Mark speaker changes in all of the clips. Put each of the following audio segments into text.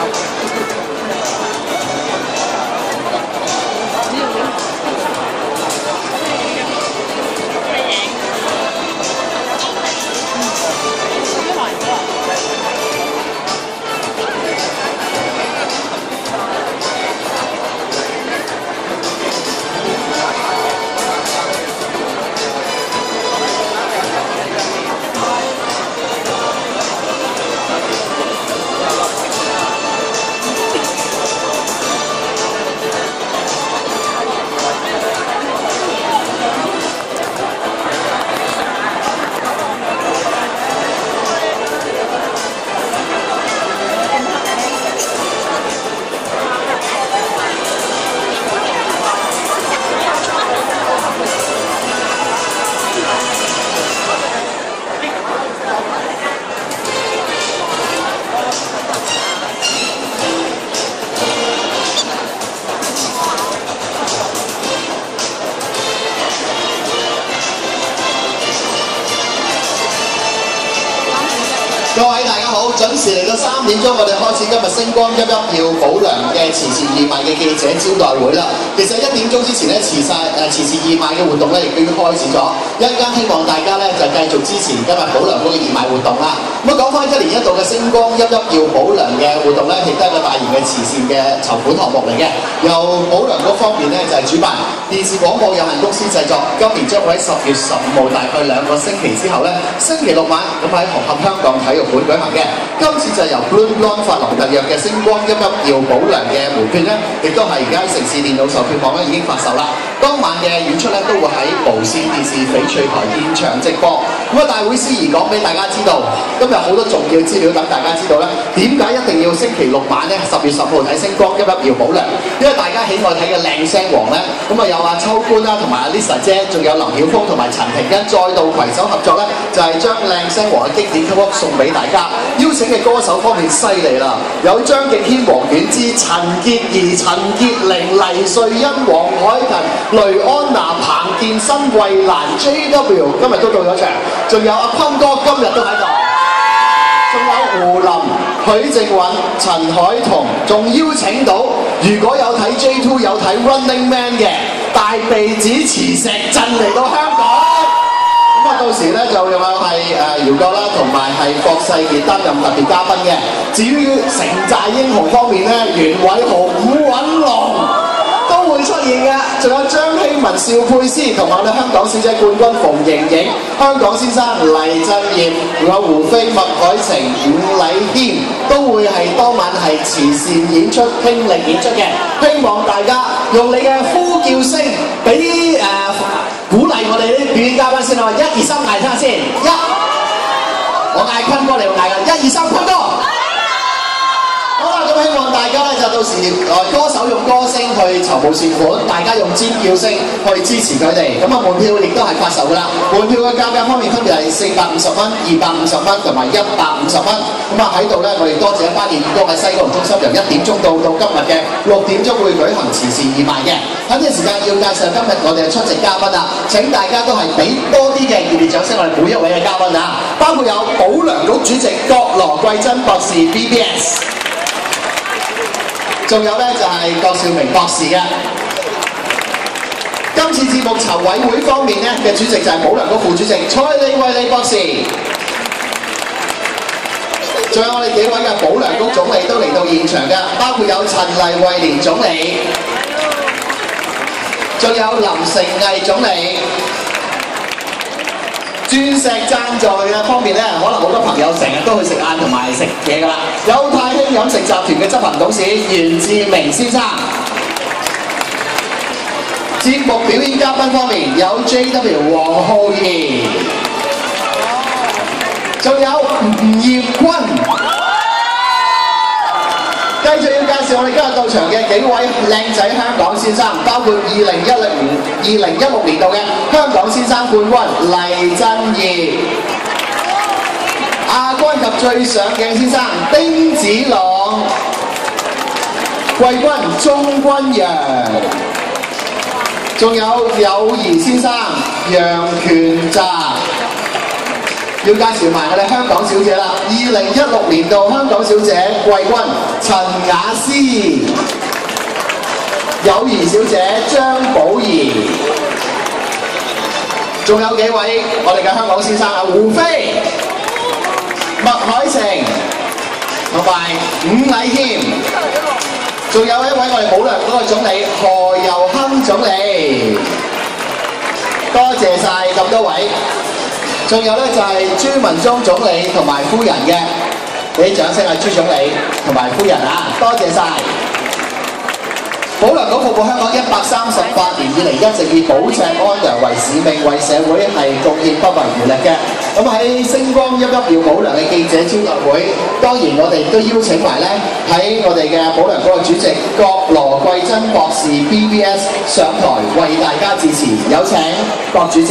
Speaker 1: 各位大家好，準時嚟到3點鐘，我哋開始今日星光熠熠耀保良嘅慈善義賣嘅記者招待會啦。其實1點鐘之前咧，慈善義賣嘅活動咧亦都已經開始咗。一陣間希望大家咧就繼續支持今日保良嗰個義賣活動啦。咁講翻1年1度嘅星光熠熠耀保良嘅活動咧，亦都係一個大型嘅慈善嘅籌款項目嚟嘅。由保良嗰方面咧就係主辦電視廣播有限公司製作，今年將會喺10月15號大概2個星期之後咧，星期六晚咁喺紅磡香港體育館舉行嘅。今次就係由 Blue Blonde 發行特約嘅星光熠熠耀保良嘅門票咧，亦都係而家喺城市電腦售票網咧已經發售啦。當晚嘅演出咧都會喺無線電視翡翠台現場直播。咁大會司儀講俾大家知道，今日好多重要資料等大家知道咧，點解一定要星期六晚咧10月10號睇星光熠熠耀保良？因為大家喜愛睇嘅靚聲王咧，咁有秋官啦，同埋Lisa 姐，仲有林曉峰同埋陳庭欣再度攜手合作咧，就係將靚聲王嘅經典曲送俾大家。邀請嘅歌手方面犀利啦，有張敬軒、黃婉之、陳潔儀、陳潔玲、黎瑞恩、黃凱芹、雷安娜、彭健新、衛蘭、JW 今日都到咗場，仲有阿坤哥今日都喺度，仲有胡林、許靖韻、陳凱彤，仲邀請到如果有睇 J2 有睇 Running Man 嘅大鼻子磁石陣嚟到香港。到時咧就又係姚哥啦，同埋係郭世傑擔任特別嘉賓嘅。至於城寨英雄方面咧，袁偉豪、伍允龍都會出現嘅，仲有張希文、邵佩斯同埋我哋香港小姐冠軍馮盈盈、香港先生黎振業，仲有胡飛、麥海晴、伍禮謙都會係當晚係慈善演出、傾力演出嘅。希望大家用你嘅呼叫聲俾鼓勵我哋啲表演嘉賓先啦，1、2、3嗌聽下先，我嗌坤哥，你會嗌㗎，1、2、3，坤哥。好啦，咁希望大家咧就到時歌手用歌聲去籌募善款，大家用尖叫聲去支持佢哋。咁門票亦都係發售㗎啦。門票嘅價格方面分別係450蚊、250蚊同埋150蚊。喺度咧，我哋多謝一班義工喺西九龍中心由1點鐘到今日嘅6點鐘會舉行慈善義賣嘅。喺呢個時間要介紹今日我哋嘅出席嘉賓啦，請大家都係俾多啲嘅熱烈掌聲我哋每一位嘅嘉賓啊，包括有保良局主席郭羅桂珍博士 BBS， 仲有咧就係郭兆明博士嘅。今次節目籌委會方面咧嘅主席就係保良局副主席蔡李惠利博士。仲有我哋幾位嘅保良局總理都嚟到現場嘅，包括有陳黎慧蓮總理，仲有林成毅總理。鑽石贊助嘅方面咧，可能好多朋友成日都去食晏同埋食嘢㗎啦。有太興飲食集團嘅執行董事袁志明先生。節目表演嘉賓方面有 JW 黃浩然。仲有吳業坤，繼續要介紹我哋今日到場嘅幾位靚仔香港先生，包括2016年度嘅香港先生冠軍黎振義，亞軍及最上鏡先生丁子朗，季軍鐘君陽，仲有友誼先生楊權澤。 要介紹埋我哋香港小姐啦，2016年度香港小姐季軍陳雅詩，友誼小姐張寶儀，仲有幾位我哋嘅香港先生啊，胡飛、麥海晴同埋伍禮謙，仲有一位我哋保良嗰個總理何猷亨總理，多謝晒咁多位。仲有咧就係朱文忠總理同埋夫人嘅，俾啲掌聲啊朱總理同埋夫人啊，多謝晒。保良局服務香港138年以嚟，一直以保赤安良為使命，為社會係貢獻不遺餘力嘅。咁喺星光熠熠耀保良嘅記者招待會，當然我哋都邀請埋咧喺我哋嘅保良局嘅主席郭羅桂珍博士 BBS 上台為大家致辭，有請郭主席。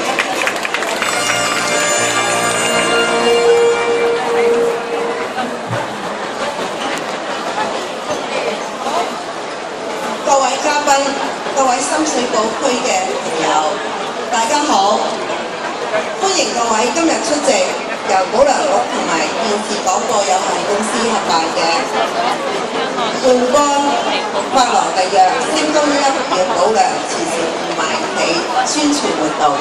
Speaker 2: 各位深水埗區嘅朋友，大家好！歡迎各位今日出席由保良局同埋電視廣播有限公司合辦嘅冠光發廊特約星光熠熠耀保良慈善義賣暨宣傳活動。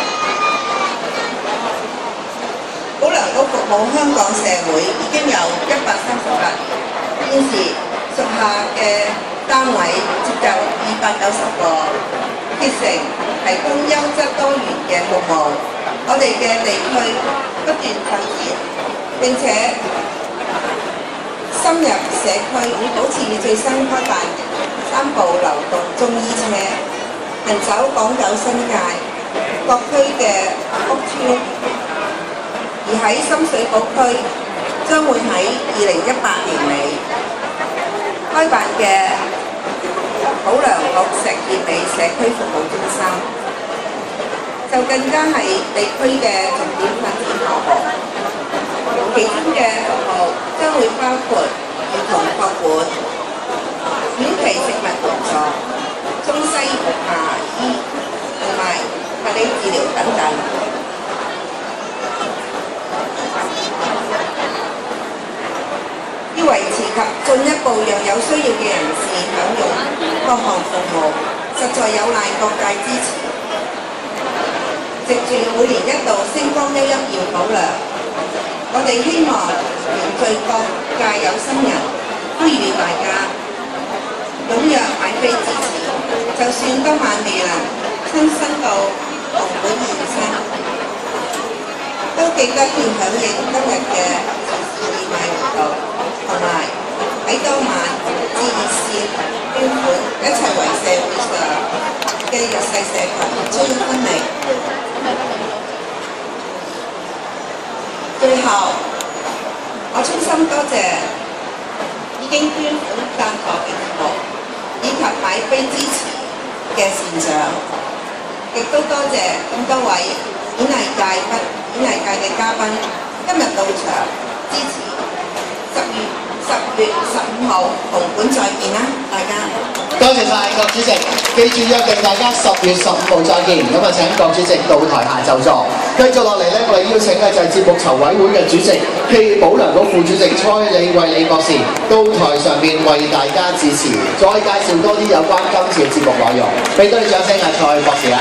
Speaker 2: 保良局服務香港社會已經有138年，現時屬下嘅單位接近290個，竭誠提供優質多元嘅服務。我哋嘅地區不斷發展，並且深入社區，保持最新開辦3部流動中醫車，行走港九新界各區嘅屋邨。而喺深水埗區，將會喺2018年尾開辦嘅保良局石硤尾社區服務中心，就更加係地區嘅重點發展項目。其中嘅服務將會包括兒童託管、短期食物援助、中西牙醫同埋物理治療等等。要維持及進一步讓有需要嘅人士享用各項服務，實在有賴各界支持。藉住每年一度星光熠熠耀保良，我哋希望凝聚各界有心人，呼籲大家踴躍買飛支持。就算當晚未能親身到紅館現身，都記得要響應今日嘅慈善義賣活動。同埋喺當晚至熱線捐款，一齊為社會上嘅弱勢社群出一分力。最後，我衷心多謝已經捐款贊助嘅節目，以及買飛支持嘅善長，亦都多謝咁多位演藝界嘅嘉賓今日到場支持。10月15號紅館再見啦，大家。
Speaker 1: 多謝晒郭主席，記住約定大家10月15號再見。咁啊，請郭主席到台下就座。繼續落嚟咧，我哋邀請嘅就係節目籌委會嘅主席暨保良局副主席蔡李惠理博士到台上面為大家致辭，再介紹多啲有關今次嘅節目內容。俾多啲掌聲啊，蔡博士啊！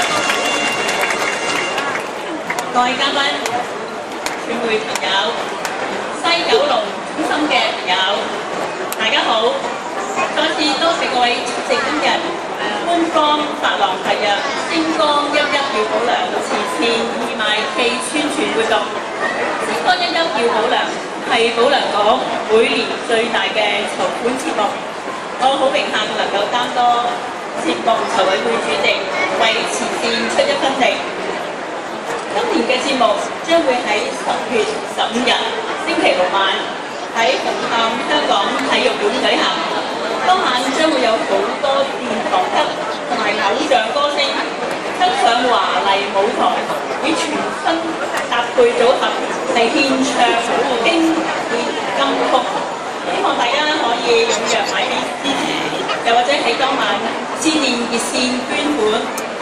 Speaker 3: 各位嘉賓、傳媒朋友、西九龍中心嘅朋友，大家好！再次多謝各位出席今日官方發廊特約星光熠熠耀保良慈善義賣暨宣傳活動。星光熠熠耀保良係保良局每年最大嘅籌款節目，我好榮幸能夠擔當節目籌委會主席，為慈善出一分力。今年嘅節目將會喺10月15日星期六晚喺紅磡香港體育館舉行。當晚將會有好多殿堂級同埋偶像歌星登上華麗舞台，以全新搭配組合嚟獻唱經典金曲。希望大家可以踴躍買飛支持，又或者喺當晚致電熱線捐款。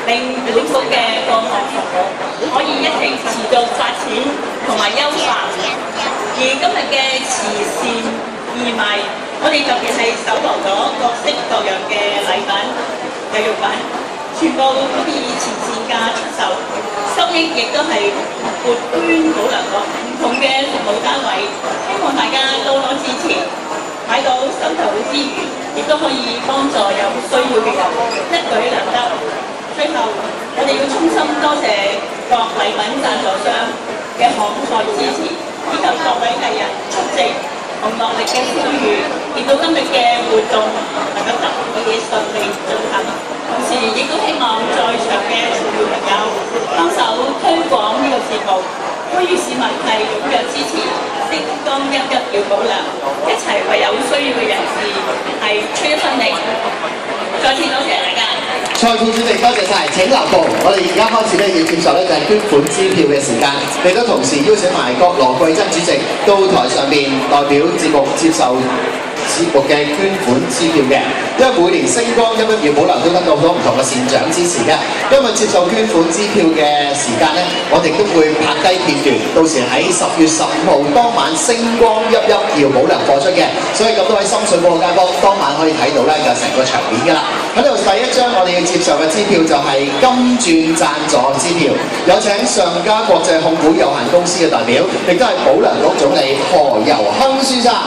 Speaker 3: 令本府嘅各項服務可以一直持續發展同埋優化。而今日嘅慈善義賣，我哋特別係搜羅咗各式各樣嘅禮品、體育品，全部都以慈善價出售，收益亦都係撥捐保良局唔同嘅服務單位，希望大家多多支持，買到手頭之餘，亦都可以幫助有需要嘅人，一舉兩得。最後，我哋要衷心多謝各禮品贊助商嘅慷慨支持，以及各位藝人出席同落力嘅參與，令到今日嘅活動能夠得以順利進行。同時，亦都希望在場嘅重要朋友幫手推廣呢個節目，呼籲市民係踴躍支持，星光熠熠耀保良，一齊為有需要嘅人士係出一分力。再次多謝大家。
Speaker 1: 蔡副主席多謝晒，請留步。我哋而家開始咧要接受咧就係捐款支票嘅時間，亦都同時邀請埋郭羅桂珍主席到台上邊代表節目接受節目嘅捐款支票嘅。因為每年星光熠熠耀保良都得到好多唔同嘅善長支持嘅。因為接受捐款支票嘅時間咧，我哋都會拍低片段，到時喺10月15號當晚星光熠熠耀保良播出嘅。所以咁多位深水埗嘅街坊，當晚可以睇到咧就成個場面㗎啦。喺呢度第一張我哋要接受嘅支票就係金鑽贊助支票，有請上家國際控股有限公司嘅代表，亦都係保良局總理何猷亨先生。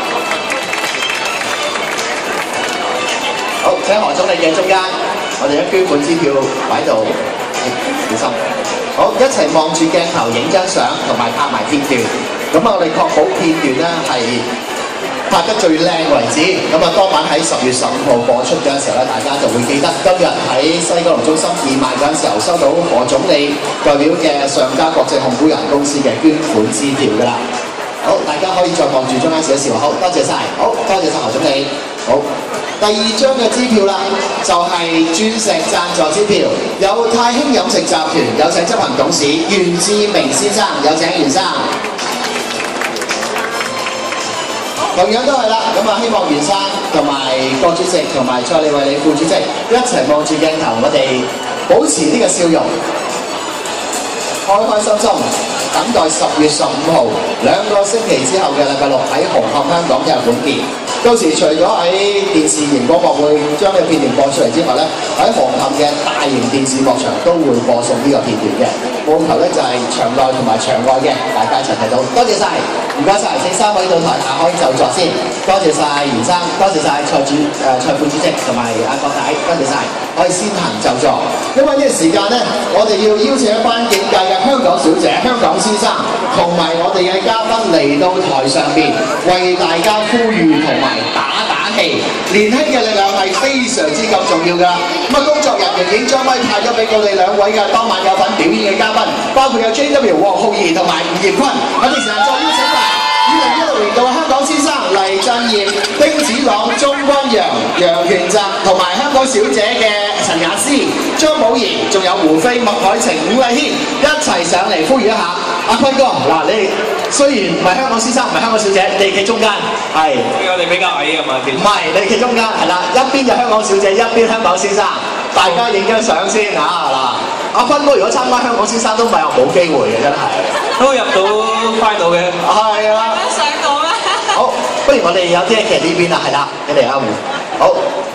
Speaker 1: 好，請何總理嘅中間，我哋一捐款支票擺喺度，小心。好，一齊望住鏡頭影張相，同埋拍埋片段。咁我哋確保片段咧係拍得最靚為止。咁當晚喺10月15號播出嘅時候咧，大家就會記得今日喺西九龍中心義賣嗰陣時候，收到何總理代表嘅上家國際控股有限公司嘅捐款支票㗎啦。好，大家可以再望住中間笑一笑。好，多謝晒。好，多謝晒何總理。好。第二張嘅支票啦，就係鑽石贊助支票，有太興飲食集團，有請執行董事袁志明先生，有請袁生。同樣都係啦，咁希望袁生同埋郭主席同埋蔡利惠理副主席一齊望住鏡頭，我哋保持呢個笑容，開開心心。等待10月15號2個星期之後嘅禮拜六喺紅磡香港體育館見。到時除咗喺電視熒光幕會將呢個片段播出嚟之外咧，喺紅磡嘅大型電視幕牆都會播送呢個片段嘅。務求咧就係場內同埋場外嘅大家一齊睇到。多謝晒，唔該晒，請3位到台下可以就座先。多謝晒袁生，多謝晒蔡副主席同埋郭太，多謝晒。可以先行就座，因為呢個時間咧，我哋要邀請一班競屆嘅香港小姐、香港先生同埋我哋嘅嘉賓嚟到台上邊，為大家呼籲同埋打氣。年輕嘅力量係非常之咁重要㗎。工作人員已經將咪派咗俾我哋2位嘅當晚有份表演嘅嘉賓，包括有 JW 黃浩儀同埋吳業坤。我哋成日再邀請埋2016年度香港先生黎振業、丁子朗、鐘君陽、楊權澤同埋香港小姐嘅陳雅詩、張寶儀，仲有胡飛、麥海晴、伍麗軒一齊上嚟呼籲一下。阿坤哥，嗱你雖然唔係香港先生，唔係香港小姐，你企中間，係。我哋比較矮啊嘛，其實。唔係，你企中間，係啦，一邊就香港小姐，一邊香港先生，大家影張相先嚇嗱。阿坤哥如果參加香港先生都唔係話冇機會嘅，真係。都入到final嘅。係啦。上到啦。好，不如我哋有啲企呢邊啦，係啦，你嚟阿胡。好。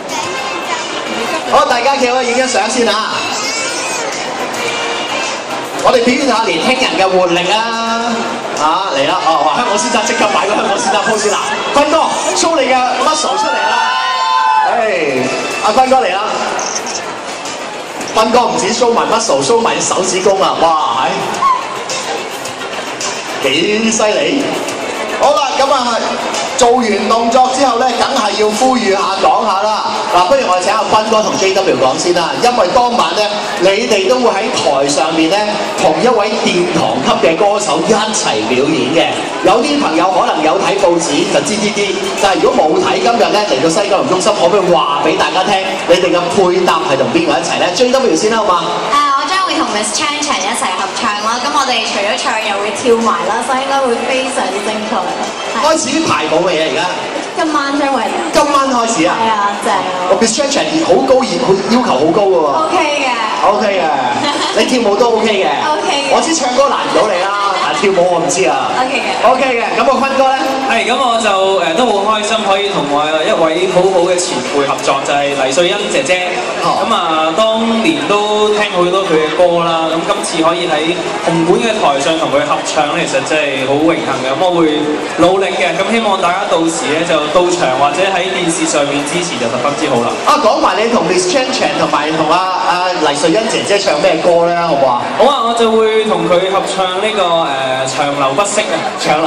Speaker 1: 好，大家企好，影張相先嚇。我哋表現下年輕人嘅活力啦，嚟啦！香港先生即刻擺個香港先生 pose 啦，坤哥 show 你嘅 muscle 出嚟啦！阿坤哥嚟啦！坤哥唔止 show 埋 muscle，show 埋手指公啊！哇，幾犀利！好啦，咁做完動作之後咧，梗係要呼籲下講下啦。嗱，不如我哋請阿坤哥同 JW 講先啦，因為當晚咧，你哋都會喺台上面咧，同一位殿堂級嘅歌手一齊表演嘅。有啲朋友可能有睇報紙就知啲，但係如果冇睇今日咧嚟到西九龍中心，可唔可以話俾大家聽，你哋嘅配搭係同邊個一齊咧 ？JW 先啦，好嘛？
Speaker 4: 我將會同 Miss Chan Chan 一齊合唱啦。咁我哋除咗唱又會跳埋啦，所以應該會非常之精彩。
Speaker 1: 開始排舞嘅嘢而家。
Speaker 4: 今晚將會
Speaker 1: 今晚開始啊？
Speaker 4: 係啊，正啊
Speaker 1: 我 Miss Chan Chan 好高要求好高嘅喎。
Speaker 4: ，OK 嘅
Speaker 1: OK 嘅，你跳舞都 OK 嘅。
Speaker 4: OK 嘅
Speaker 1: 我知唱歌難唔到你啦，但係跳舞我唔知啊。
Speaker 4: ，OK 嘅。
Speaker 1: OK 嘅，咁個坤哥咧？
Speaker 5: 係咁，我就都好開心可以同我一位好好嘅前輩合作，就係黎瑞恩姐姐。咁當年都聽好多佢嘅歌啦，咁今次可以喺紅館嘅台上同佢合唱咧，其實真係好榮幸嘅。咁我會努力嘅，咁希望大家到時咧就到場或者喺電視上面支持就十分之好啦。
Speaker 1: 講埋你同 Miss Chan Chan 同埋同阿黎瑞恩姐姐唱咩歌咧，好唔好啊？
Speaker 5: 好啊，我就會同佢合唱呢個長流不息啊，長流。